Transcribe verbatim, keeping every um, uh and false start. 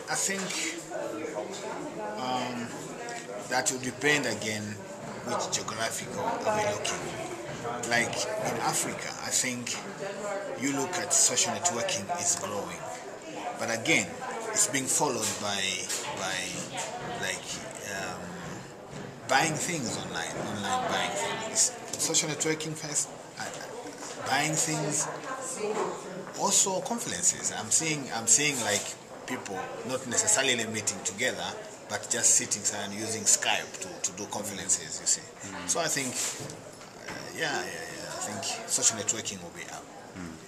I think um, that will depend again which geographical are we looking. Like in Africa, I think you look at social networking is growing, but again, it's being followed by by like um, buying things online, online buying things. Social networking first, uh, buying things. Also conferences. I'm seeing I'm seeing like people not necessarily meeting together, but just sitting and using Skype to, to do conferences. You see. Mm. So I think, uh, yeah, yeah, yeah. I think social networking will be up. Mm.